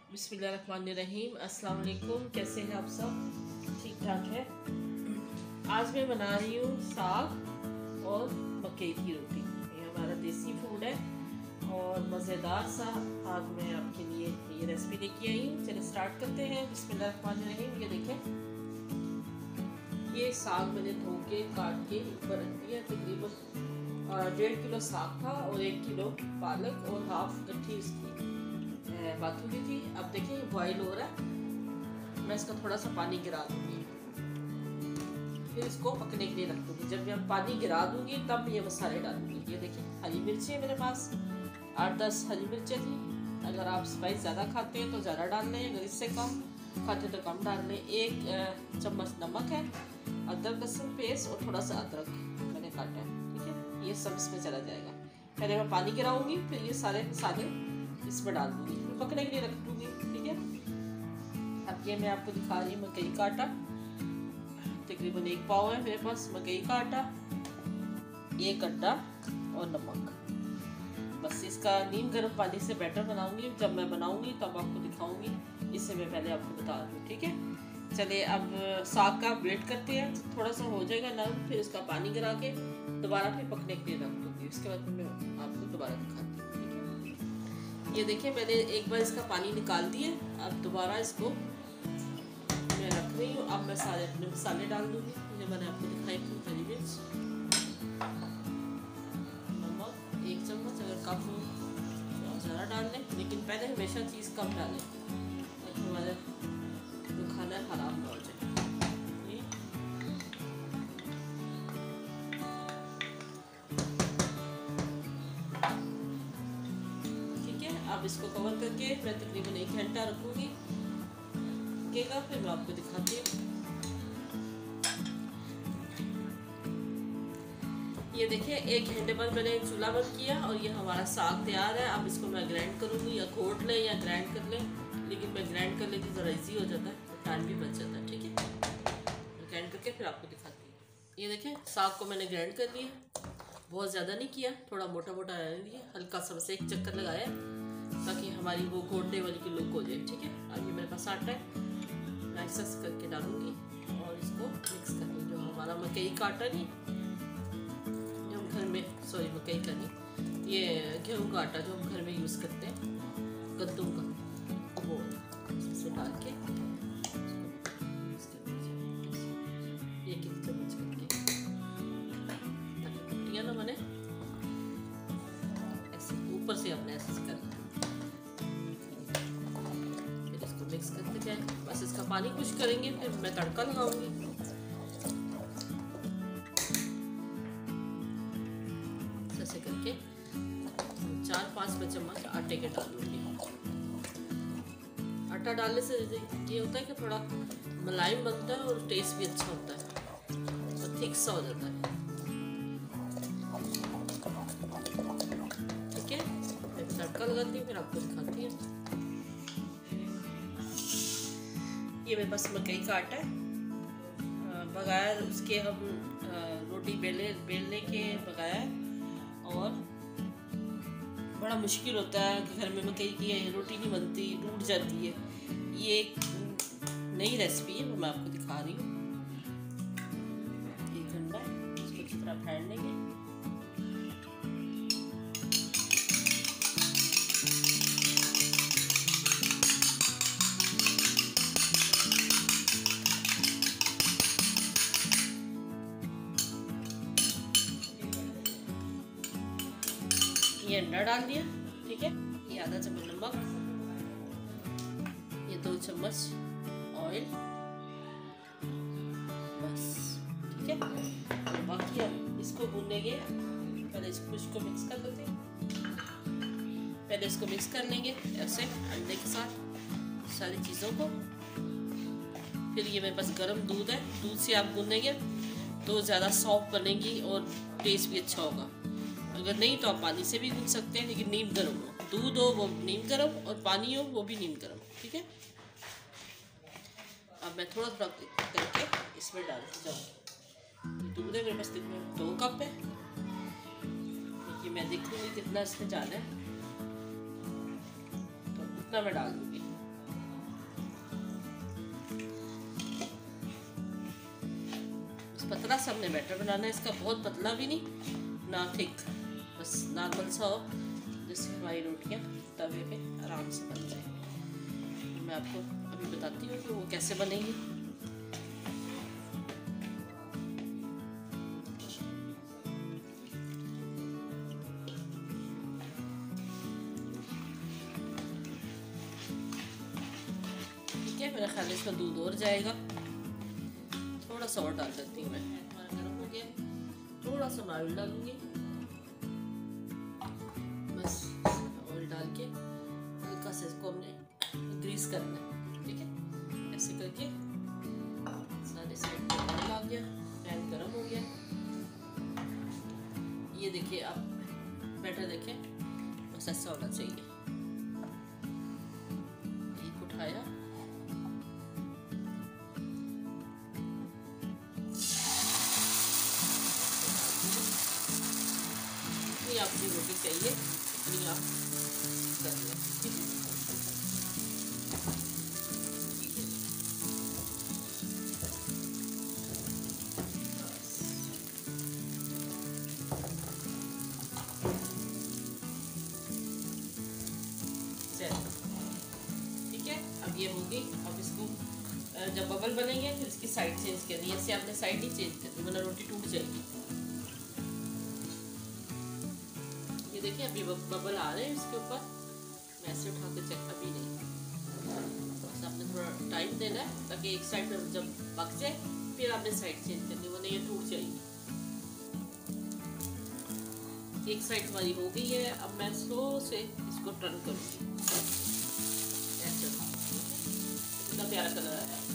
बिस्मिल्लाहिर्रहमानिर्रहीम। अस्सलाम वालेकुम। कैसे हैं आप सब? ठीक ठाक है। आज मैं बना रही हूँ साग और मकई की रोटी। ये हमारा देसी फूड है और मज़ेदार सा आज मैं आपके लिए ये रेसिपी लेके आई हूँ। चलिए स्टार्ट करते हैं। बिस्मिल्लाहिर्रहमानिर्रहीम। ये देखें, ये साग मैंने धो के काट के ऊपर रख दिया। तकरीबन 1.5 किलो साग था और 1 किलो पालक और हाफ गट्ठी इसकी बाथू की थी। अब देखिए ये बॉईल हो रहा है। मैं इसका थोड़ा सा पानी गिरा दूंगी, फिर इसको पकने के लिए रख दूंगी। जब मैं पानी गिरा दूंगी तब ये मसाले डालूंगी। ये देखिए हरी मिर्ची है मेरे पास, 8-10 हरी मिर्चें थी। अगर आप स्पाइस ज़्यादा खाते हैं तो ज़्यादा डाल लें, अगर इससे कम खाते तो कम डाल लें। 1 चम्मच नमक है, अदरक लहसुन पेस्ट और थोड़ा सा अदरक मैंने काटा है। ठीक है, ये सब इसमें चला जाएगा। पहले मैं पानी गिराऊंगी, फिर ये सारे मसाले इसमें डाल दूंगी, फिर पकने के लिए रख दूंगी। ठीक है, अब ये मैं आपको दिखा रही हूँ मकई का आटा। तकरीबन 1 पाव है मेरे पास मकई का आटा, 1 अंडा और नमक। बस इसका नीम गर्म पानी से बैटर बनाऊंगी। जब मैं बनाऊंगी तब आपको दिखाऊंगी, इससे मैं पहले आपको बता दूँ। ठीक है, चलिए अब साग का वेट करते हैं। थोड़ा सा हो जाएगा नरम, फिर उसका पानी गिरा के दोबारा फिर पकने के लिए रख दूँगी। उसके बाद मैं आपको दोबारा दिखाती हूँ। ये देखिए मैंने एक बार इसका पानी निकाल दिया, अब दोबारा इसको मैं रख रही हूँ। अब मैं सारे अपने मसाले डाल दूँगी। ये मैंने आपको दिखाई थी, हरी मिर्च, नमक 1 चम्मच, अगर कम हो तो ज़्यादा डाल लें, लेकिन पहले हमेशा चीज़ कम डालें ताकि हमारा जो खाना है खराब ना हो जाए। अब इसको कवर करके मैं तकरीबन 1 घंटा रखूँगी। फिर मैं आपको दिखाती हूँ। ये देखिए 1 घंटे बाद मैंने चूल्हा बंद किया और ये हमारा साग तैयार है। अब इसको मैं ग्राइंड करूँगी, या घोट लें या ग्राइंड कर लें, लेकिन मैं ग्राइंड कर लेती ज़रा ईजी हो जाता है, टाइम भी बच जाता है। ठीक है, ग्राइंड करके फिर आपको दिखाती हूँ। ये देखें साग को मैंने ग्राइंड कर लिया, बहुत ज़्यादा नहीं किया, थोड़ा मोटा मोटा रहने दिया। हल्का सा बस 1 चक्कर लगाया ताकि हमारी वो घोटने वाली की लुक हो जाए। ठीक है, अब ये मेरे पास आटा है, मैं ऐसा करके डालूंगी और इसको मिक्स करूँगी। जो हमारा मकई का आटा नहीं, जो हम घर में, सॉरी मकई का नहीं, ये गेहूँ का आटा जो हम घर में यूज़ करते हैं, कद्दू का, वो इसमें डाल के 1 चम्मच करके, ताकि टुकड़ियाँ ना बने। ऐसे ऊपर से अपने ऐसे करना, मिक्स करते जाए। बस इसका पानी कुछ करेंगे, फिर मैं तड़का लगाऊंगी। ऐसे करके 4-5 चम्मच आटे के डाल दूंगी। आटा डालने से ये होता है कि थोड़ा मुलायम बनता है और टेस्ट भी अच्छा होता है और थिक सा हो जाता है। ठीक है, मैं तड़का लगाती हूँ, फिर आपको दिखाती हूँ। ये मेरे पास मकई का आटा है, बगैर उसके हम रोटी बेलने के बगैर। और बड़ा मुश्किल होता है कि घर में मकई की रोटी नहीं बनती, टूट जाती है। ये एक नई रेसिपी है, वो मैं आपको दिखा रही हूँ। 1 घंटा इसको अच्छी तरह फेंट लेंगे। ये अंडा डाल दिया। ठीक है, ये आधा चम्मच नमक, ये 2 चम्मच ऑयल, बस। ठीक है, और बाकी अब इसको भूनेंगे। पहले इसको मिक्स कर लेते हैं। पहले इसको मिक्स कर लेंगे ऐसे अंडे के साथ सारी चीज़ों को। फिर ये मेरे पास गर्म दूध है, दूध से आप भूनेंगे तो ज़्यादा सॉफ्ट बनेगी और टेस्ट भी अच्छा होगा। अगर नहीं तो आप पानी से भी गूंथ सकते हैं, लेकिन नीम गर्म हो, दूध हो वो नीम गर्म और पानी हो वो भी नीम गर्म। ठीक है, अब मैं थोड़ा थोड़ा करके इसमें डालती जाऊँगी। दूध है मेरे पास 2 कप है। देखिए मैं देख लूँगी कितना इसमें जाना है, तो उतना मैं डाल दूँगी। पतला सा हमने बैटर बनाना है इसका, बहुत पतला भी नहीं ना थिक, बस नॉर्मल सा हो जिससे हमारी रोटियां तवे पे आराम से बन जाए। मैं आपको अभी बताती हूँ कि वो कैसे बनेंगी। ठीक है, मेरा ख्याल इसका दूध और जाएगा, थोड़ा सा और डाल देती हूँ मैं। हमारा गर्म हो गया, थोड़ा सा ऑयल डालूंगी, बस ऑयल डाल के हल्का से इसको हमने ग्रीस करना है। ठीक है, ऐसे करके सारे साइड पे ऑयल आ गया, पैन गर्म हो गया। ये देखिए आप बैटर देखें, बस ऐसा होना चाहिए। एक उठाया, आपकी रोटी चाहिए इतनी आप कर लें। ठीक है, अब ये होगी। अब इसको जब बबल बनेंगे फिर इसकी साइड चेंज करनी है। ऐसे आपने साइड ही चेंज करनी वरना रोटी टूट जाएगी। देखिए अभी बबल आ रहे हैं इसके ऊपर, मैं ऐसे उठा के चेक अभी नहीं, बस आपने थोड़ा टाइम देना है ताकि एक साइड जब पक जाए फिर आपने साइड चेंज करनी, वरना ये टूट जाएगी। एक साइड हमारी हो गई है, अब मैं स्लो से इसको टर्न करूँगी। ऐसे कितना प्यारा कलर आया है।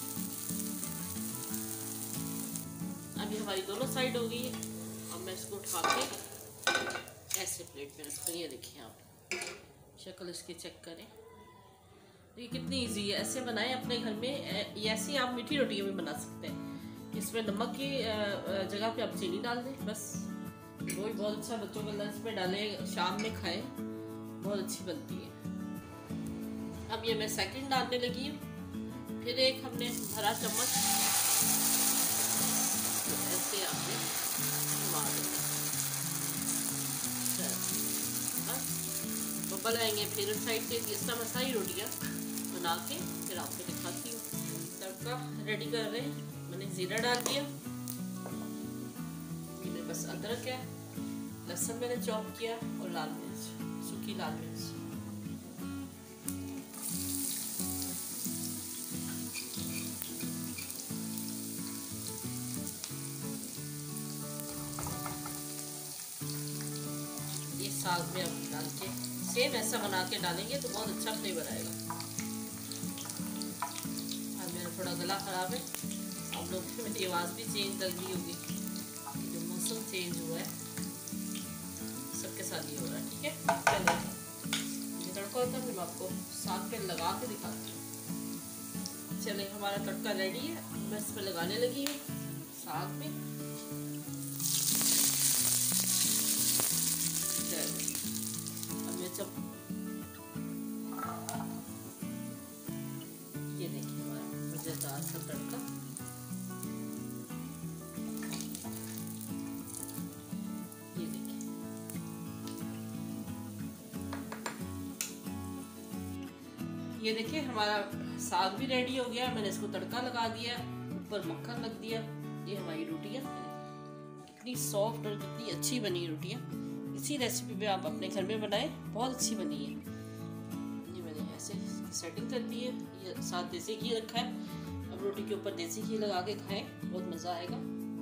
अभी हमारी दोनों साइड हो गई है, अब मैं इसको उठा के ऐसे प्लेट में रखो। ये देखिए आप शक्ल इसकी चेक करें, ये कितनी इजी है। ऐसे बनाएं अपने घर में। ऐसी आप मीठी रोटियां भी बना सकते हैं। इसमें नमक की जगह पे आप चीनी डाल दें, बस वो भी बहुत अच्छा। बच्चों के लंच में डालें, शाम में खाएं, बहुत अच्छी बनती है। अब ये मैं सेकंड डालने लगी हूँ। फिर एक हमने भरा चम्मच ऐसे आपने घुमा देना, बबल आएंगे। फिर साइड से इस तरह मसाई रोटियाँ बना के फिर आपको दिखाती हूँ। तड़का रेडी कर रहे हैं, मैंने जीरा डाल दिया। ये मेरे पास अदरक है, लहसुन मैंने चॉप किया और लाल मिर्च, सूखी लाल मिर्च। ये साग में अब डाल के सेम ऐसा बना के डालेंगे तो बहुत अच्छा फ्लेवर आएगा। अब मेरा थोड़ा गला ख़राब है, आप लोग मेरी आवाज़ भी चेंज लग रही होगी, जो मौसम चेंज हुआ है सबके साथ ही हो रहा है। ठीक है, चलिए ये तड़का होता है, फिर मैं आपको साग पे लगा के दिखाती हूँ। चलिए हमारा तड़का रेडी है, मैं इस पर लगाने लगी हूँ साग में। जब ये देखिए हमारा मजेदार सा तड़का, ये देखिए। ये देखिए हमारा साग भी रेडी हो गया। मैंने इसको तड़का लगा दिया, ऊपर मक्खन रख दिया। ये हमारी रोटियाँ कितनी सॉफ्ट और कितनी अच्छी बनी रोटियाँ। इसी रेसिपी पे आप अपने घर में बनाएं, बहुत अच्छी बनी है। ये मैंने ऐसे सेटिंग कर दी है, ये साथ देसी घी रखा है। अब रोटी के ऊपर देसी घी लगा के खाएं, बहुत मज़ा आएगा।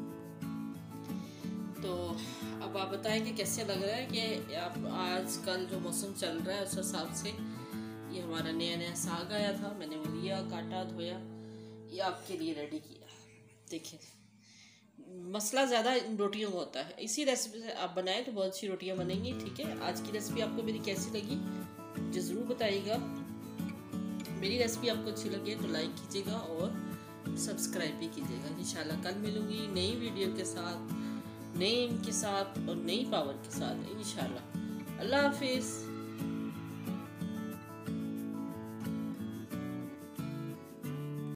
तो अब आप बताएं कि कैसे लग रहा है कि आप आजकल जो मौसम चल रहा है उस हिसाब से ये हमारा नया नया साग आया था, मैंने वो लिया, काटा, धोया, ये आपके लिए रेडी किया। देखिए मसला ज़्यादा इन रोटियों का होता है, इसी रेसिपी से आप बनाएं तो बहुत अच्छी रोटियां बनेंगी। ठीक है, आज की रेसिपी आपको मेरी कैसी लगी मुझे ज़रूर बताइएगा। मेरी रेसिपी आपको अच्छी लगी तो लाइक कीजिएगा और सब्सक्राइब भी कीजिएगा। इंशाल्लाह कल मिलूंगी नई वीडियो के साथ, नए एम के साथ और नई पावर के साथ इंशाल्लाह। अल्लाह हाफिज़।